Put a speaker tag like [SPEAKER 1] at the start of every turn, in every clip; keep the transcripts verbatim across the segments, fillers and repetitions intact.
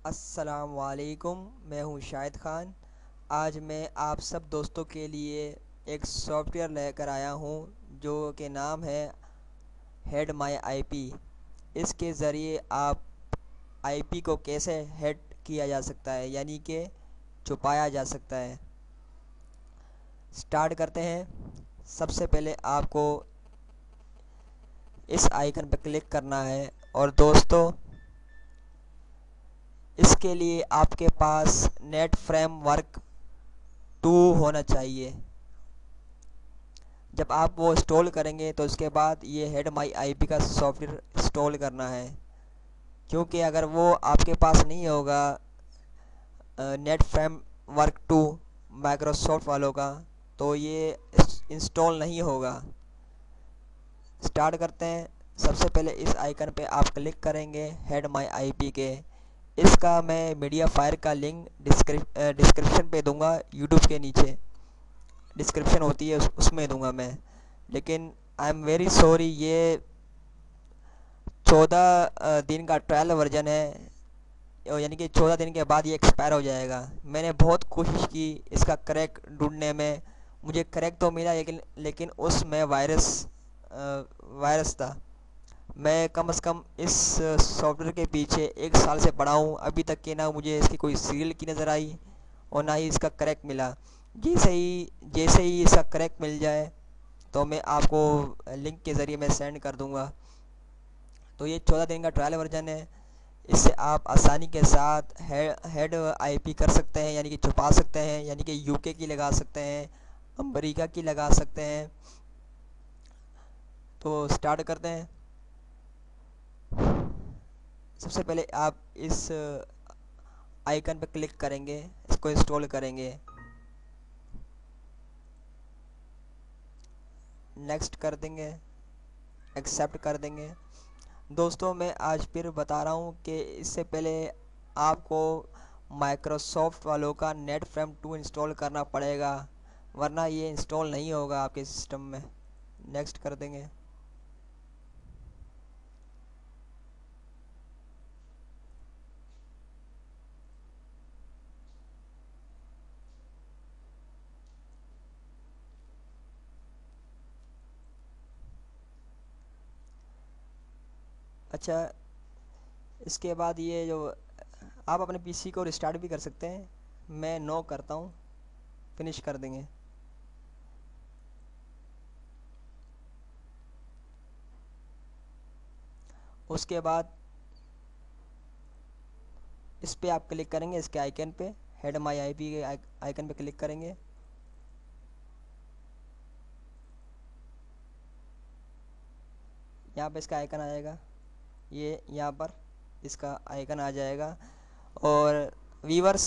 [SPEAKER 1] अस्सलाम वालेकुम। मैं हूं शाहिद ख़ान। आज मैं आप सब दोस्तों के लिए एक सॉफ्टवेयर लेकर आया हूं जो के नाम है हेड माई आईपी। इसके ज़रिए आप आईपी को कैसे हेड किया जा सकता है, यानी कि छुपाया जा सकता है। स्टार्ट करते हैं। सबसे पहले आपको इस आइकन पर क्लिक करना है और दोस्तों, इसके लिए आपके पास नेट फ्रेमवर्क टू होना चाहिए। जब आप वो इंस्टॉल करेंगे तो उसके बाद ये हेड माई आईपी का सॉफ्टवेयर इंस्टॉल करना है, क्योंकि अगर वो आपके पास नहीं होगा नेट फ्रेमवर्क टू माइक्रोसॉफ्ट वालों का, तो ये इंस्टॉल नहीं होगा। स्टार्ट करते हैं। सबसे पहले इस आइकन पे आप क्लिक करेंगे हेड माई आईपी के। इसका मैं मीडिया फायर का लिंक डिस्क्रिप डिस्क्रिप्शन पे दूंगा, यूट्यूब के नीचे डिस्क्रिप्शन होती है उस, उसमें दूंगा मैं। लेकिन आई एम वेरी सॉरी, ये चौदह दिन का ट्रायल वर्जन है, यानी कि चौदह दिन के बाद ये एक्सपायर हो जाएगा। मैंने बहुत कोशिश की इसका क्रैक ढूंढने में, मुझे क्रैक तो मिला, लेकिन लेकिन उसमें वायरस वायरस था। मैं कम से कम इस सॉफ्टवेयर के पीछे एक साल से पड़ा हूँ, अभी तक के ना मुझे इसकी कोई सीरियल की नज़र आई और ना ही इसका क्रैक मिला। जैसे ही जैसे ही इसका क्रैक मिल जाए तो मैं आपको लिंक के ज़रिए मैं सेंड कर दूंगा। तो ये चौदह दिन का ट्रायल वर्जन है। इससे आप आसानी के साथ हेड आईपी कर सकते हैं, यानी कि छुपा सकते हैं, यानी कि यूके की लगा सकते हैं, अमेरिका की लगा सकते हैं। तो स्टार्ट करते हैं। सबसे पहले आप इस आइकन पर क्लिक करेंगे, इसको इंस्टॉल करेंगे, नेक्स्ट कर देंगे, एक्सेप्ट कर देंगे। दोस्तों, मैं आज फिर बता रहा हूँ कि इससे पहले आपको माइक्रोसॉफ्ट वालों का नेट फ्रेम टू इंस्टॉल करना पड़ेगा, वरना ये इंस्टॉल नहीं होगा आपके सिस्टम में। नेक्स्ट कर देंगे। अच्छा, इसके बाद ये जो आप अपने पीसी को रिस्टार्ट भी कर सकते हैं। मैं नो करता हूँ, फिनिश कर देंगे। उसके बाद इस पे आप क्लिक करेंगे, इसके आइकन पे, हेड माई आईपी के आइकन पे क्लिक करेंगे। यहाँ पे इसका आइकन आ जाएगा, ये यहाँ पर इसका आइकन आ जाएगा। और वीवर्स,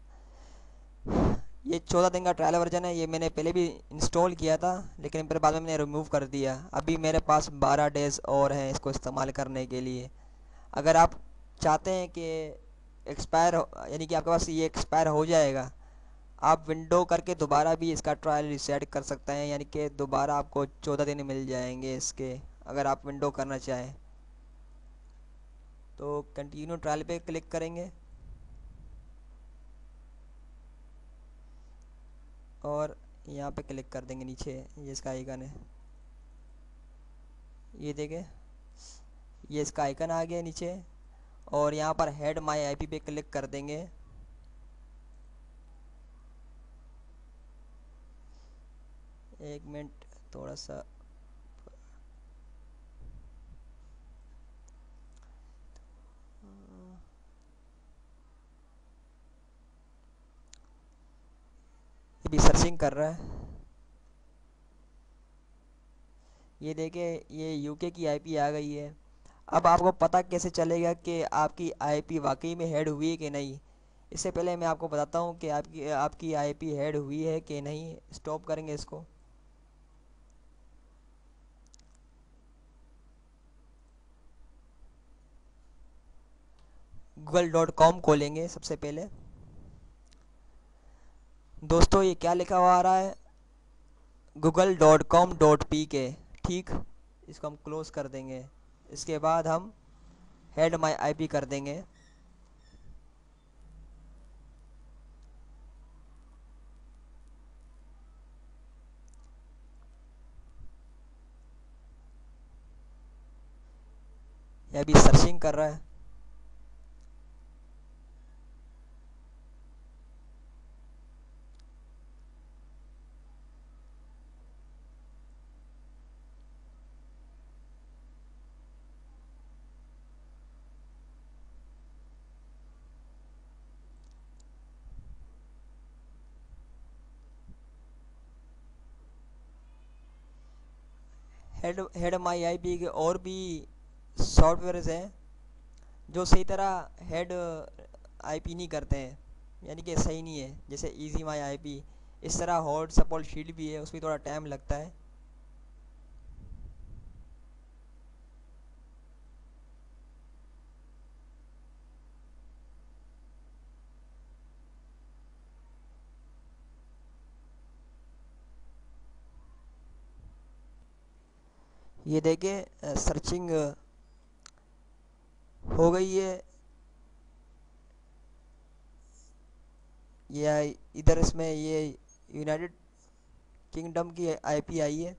[SPEAKER 1] ये चौदह दिन का ट्रायल वर्जन है। ये मैंने पहले भी इंस्टॉल किया था, लेकिन फिर बाद में मैंने रिमूव कर दिया। अभी मेरे पास बारह डेज़ और हैं इसको इस्तेमाल करने के लिए। अगर आप चाहते हैं कि एक्सपायर, यानी कि आपके पास ये एक्सपायर हो जाएगा, आप विंडो करके दोबारा भी इसका ट्रायल रिसेट कर सकते हैं, यानी कि दोबारा आपको चौदह दिन मिल जाएंगे इसके, अगर आप विंडो करना चाहें तो। कंटिन्यू ट्रायल पे क्लिक करेंगे और यहाँ पे क्लिक कर देंगे नीचे, ये इसका आइकन है, ये देखें, ये इसका आइकन आ गया नीचे। और यहाँ पर हेड माई आईपी पे क्लिक कर देंगे। एक मिनट, थोड़ा सा अभी सर्चिंग कर रहा है। ये देखे, ये यूके की आईपी आ गई है। अब आपको पता कैसे चलेगा कि आपकी आईपी वाकई में हेड हुई है कि नहीं? इससे पहले मैं आपको बताता हूँ कि आपकी आपकी आईपी हेड हुई है कि नहीं। स्टॉप करेंगे इसको। गूगल डॉट कॉम खोलेंगे सबसे पहले। दोस्तों, ये क्या लिखा हुआ आ रहा है? Google dot com dot P K. ठीक, इसको हम क्लोज़ कर देंगे। इसके बाद हम हेड माई आईपी कर देंगे। ये अभी सर्चिंग कर रहा है। हेड हेड माई आईपी के और भी सॉफ्टवेयर्स हैं जो सही तरह हेड आईपी नहीं करते हैं, यानी कि सही नहीं है। जैसे इजी माई आईपी, इस तरह हॉट सपोर्ट शील्ड भी है, उसमें थोड़ा टाइम लगता है। ये देखिए सर्चिंग हो गई है। ये इधर इसमें ये यूनाइटेड किंगडम की आईपी आई है।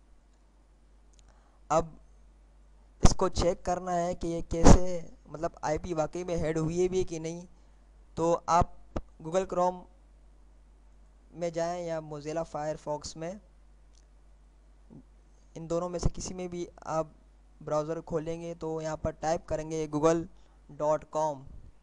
[SPEAKER 1] अब इसको चेक करना है कि ये कैसे, मतलब आईपी वाकई में हेड हुई है भी कि नहीं। तो आप गूगल क्रोम में जाएं या मोज़िला फायरफॉक्स में, इन दोनों में से किसी में भी आप ब्राउज़र खोलेंगे तो यहाँ पर टाइप करेंगे गूगल डॉट कॉम।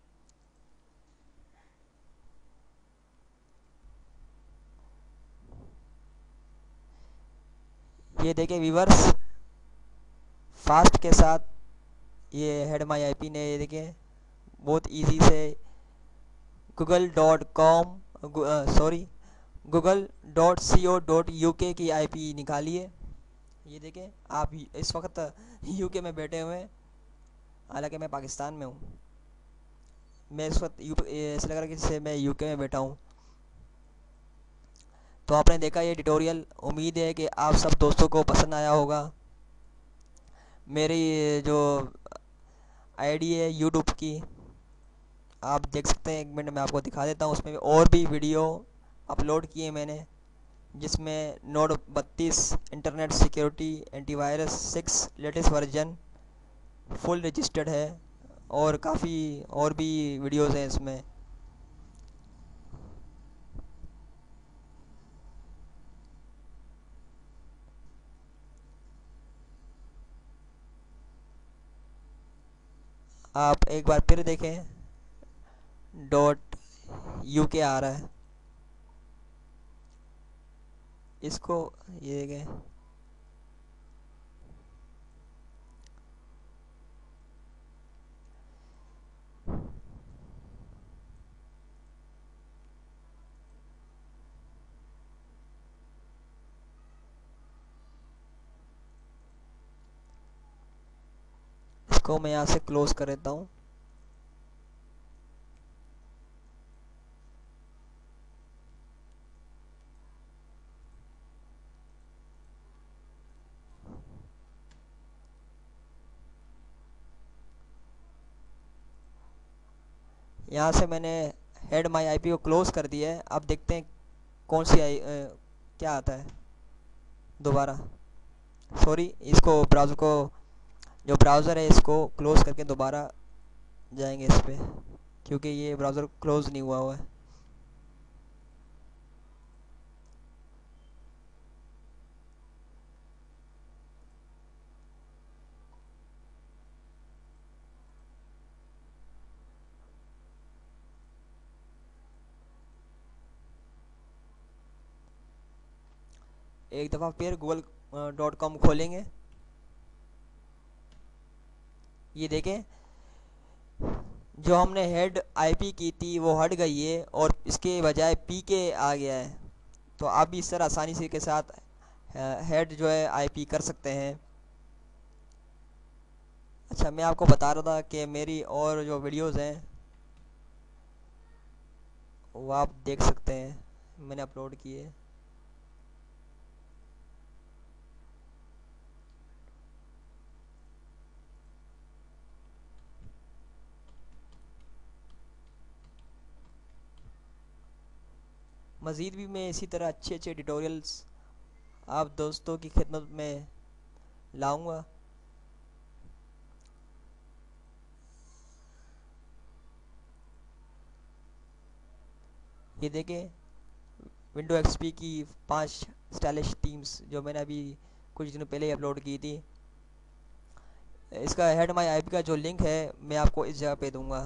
[SPEAKER 1] ये देखें व्यूवर्स, फास्ट के साथ ये हेड माई आईपी ने, ये देखें बहुत इजी से Google dot com, sorry Google dot C O dot U K की आईपी निकाली है। ये देखें आप इस वक्त यूके में बैठे हुए हैं, हालांकि मैं पाकिस्तान में हूँ। मैं इस वक्त यू ऐसा लग रहा है कि जैसे मैं यूके में बैठा हूँ। तो आपने देखा ये ट्यूटोरियल, उम्मीद है कि आप सब दोस्तों को पसंद आया होगा। मेरी जो आईडी है यूट्यूब की, आप देख सकते हैं, एक मिनट में आपको दिखा देता हूँ। उसमें और भी वीडियो अपलोड किए मैंने, जिसमें नोट बत्तीस internet security antivirus six latest version full registered है, और काफ़ी और भी वीडियोस हैं इसमें। आप एक बार फिर देखें, डॉट यू के आ रहा है, इसको ये देखें। इसको मैं यहाँ से क्लोज कर देता हूँ। यहाँ से मैंने हेड माई आईपी को क्लोज कर दिया है। अब देखते हैं कौन सी आई अ, क्या आता है दोबारा। सॉरी, इसको ब्राउज़र को, जो ब्राउज़र है इसको क्लोज करके दोबारा जाएंगे इस पे, क्योंकि ये ब्राउज़र क्लोज नहीं हुआ हुआ है। एक दफ़ा फिर गूगल डॉट कॉम खोलेंगे। ये देखें, जो हमने हेड आईपी की थी वो हट गई है और इसके बजाय पी के आ गया है। तो आप भी इस तरह आसानी से के साथ हेड जो है आईपी कर सकते हैं। अच्छा, मैं आपको बता रहा था कि मेरी और जो वीडियोस हैं वो आप देख सकते हैं, मैंने अपलोड किए। मज़ीद भी मैं इसी तरह अच्छे अच्छे ट्यूटोरियल्स आप दोस्तों की खिदमत में लाऊंगा। ये देखें, विंडो एक्सपी की पांच स्टाइलिश थीम्स जो मैंने अभी कुछ दिनों पहले ही अपलोड की थी। इसका हेड माई आईपी का जो लिंक है मैं आपको इस जगह पे दूंगा।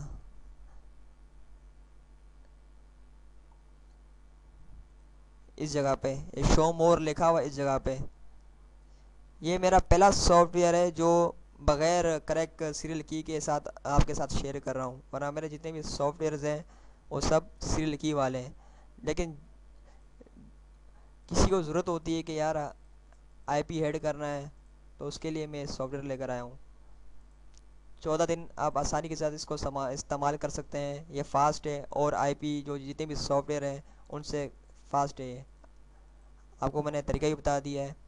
[SPEAKER 1] इस जगह पे ये शो मोर लिखा हुआ इस जगह पे। ये मेरा पहला सॉफ्टवेयर है जो बगैर क्रैक सीरियल की के साथ आपके साथ शेयर कर रहा हूँ, वरना मेरे जितने भी सॉफ्टवेयर्स हैं वो सब सीरियल की वाले हैं। लेकिन किसी को ज़रूरत होती है कि यार आईपी हेड करना है, तो उसके लिए मैं सॉफ्टवेयर लेकर आया हूँ। चौदह दिन आप आसानी के साथ इसको इस्तेमाल कर सकते हैं। ये फास्ट है और आईपी जो जितने भी सॉफ्टवेयर हैं उनसे फास्ट है। ये आपको मैंने तरीका ही बता दिया है।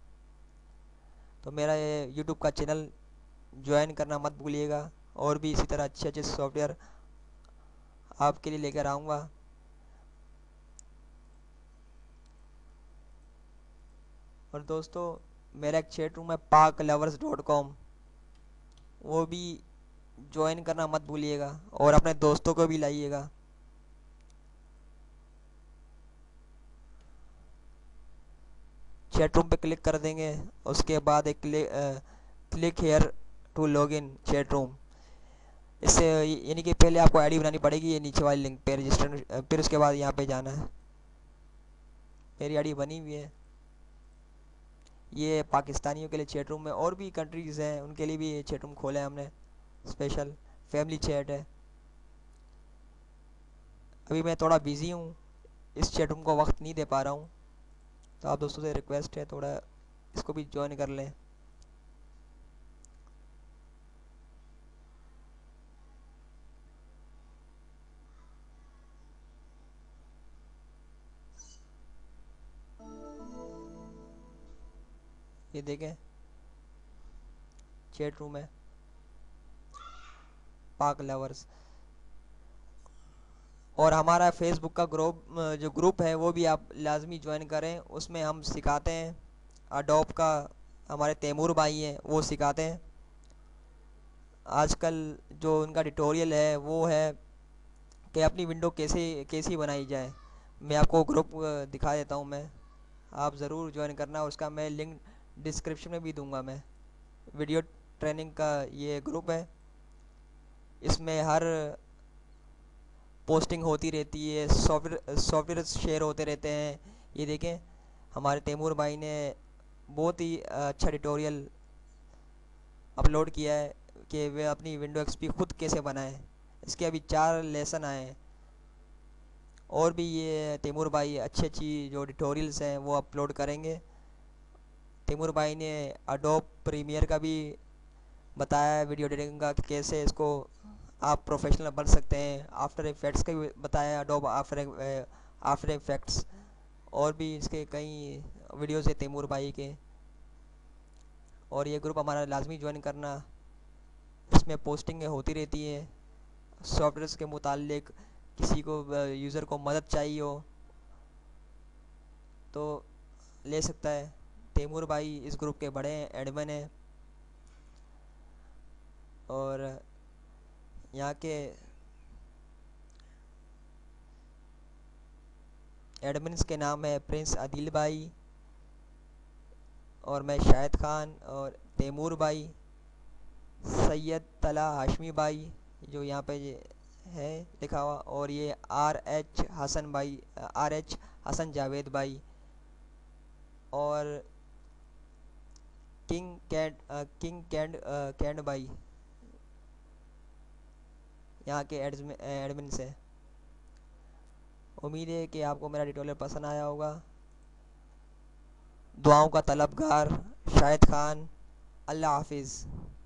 [SPEAKER 1] तो मेरा ये यूट्यूब का चैनल ज्वाइन करना मत भूलिएगा, और भी इसी तरह अच्छे अच्छे सॉफ्टवेयर आपके लिए लेकर आऊँगा। और दोस्तों, मेरा एक चैट रूम है पाक लवर्स डॉट कॉम, वो भी ज्वाइन करना मत भूलिएगा और अपने दोस्तों को भी लाइएगा। चैट रूम पे क्लिक कर देंगे, उसके बाद एक click click here to log in chat room. इससे यानी कि पहले आपको आईडी बनानी पड़ेगी, ये नीचे वाली लिंक पे रजिस्टर, फिर उसके बाद यहाँ पे जाना है। मेरी आईडी बनी हुई है। ये पाकिस्तानियों के लिए चैट रूम है, और भी कंट्रीज़ हैं उनके लिए भी ये चैट रूम खोला है हमने, स्पेशल फैमिली चैट है। अभी मैं थोड़ा बिज़ी हूँ, इस चैट रूम को वक्त नहीं दे पा रहा हूँ, तो आप दोस्तों से रिक्वेस्ट है थोड़ा इसको भी ज्वाइन कर लें। ये देखें, चैट रूम है पाक लवर्स। और हमारा फेसबुक का ग्रुप जो ग्रुप है वो भी आप लाजमी ज्वाइन करें। उसमें हम सिखाते हैं अडोब का, हमारे तैमूर भाई हैं वो सिखाते हैं। आजकल जो उनका ट्यूटोरियल है वो है कि अपनी विंडो कैसे कैसी बनाई जाए। मैं आपको ग्रुप दिखा देता हूँ मैं, आप ज़रूर ज्वाइन करना। उसका मैं लिंक डिस्क्रिप्शन में भी दूंगा। मैं वीडियो ट्रेनिंग का ये ग्रुप है, इसमें हर पोस्टिंग होती रहती है, सॉफ्टवेयर सॉफ्टवेयर शेयर होते रहते हैं। ये देखें, हमारे तैमूर भाई ने बहुत ही अच्छा ट्यूटोरियल अपलोड किया है कि वे अपनी विंडो एक्सपी खुद कैसे बनाएं। इसके अभी चार लेसन आए हैं, और भी ये तैमूर भाई अच्छी अच्छी जो ट्यूटोरियल्स हैं वो अपलोड करेंगे। तैमूर भाई ने अडोब प्रीमियर का भी बताया है, वीडियो एडिटिंग का, कि कैसे इसको आप प्रोफेशनल बन सकते हैं। आफ्टर इफेक्ट्स का भी बताया, अडोब आफ्टर आफ्टर इफेक्ट्स, और भी इसके कई वीडियोस है तैमूर भाई के। और ये ग्रुप हमारा लाजमी ज्वाइन करना, इसमें पोस्टिंगें होती रहती हैं सॉफ्टवेयर्स के मुतालिक। किसी को यूज़र को मदद चाहिए हो तो ले सकता है। तैमूर भाई इस ग्रुप के बड़े एडमिन हैं, और यहाँ के एडमिन्स के नाम है प्रिंस आदिल भाई, और मैं शाहिद खान, और तैमूर भाई, सैयद तला हाशमी भाई जो यहाँ पे ये है लिखा हुआ, और ये आर एच हसन भाई, आर एच हसन जावेद भाई, और किंग कैंड किंग कैंड कैंड भाई यहाँ के एडमिन से। उम्मीद है कि आपको मेरा ट्यूटोरियल पसंद आया होगा। दुआओं का तलबगार शाहिद खान। अल्लाह हाफिज़।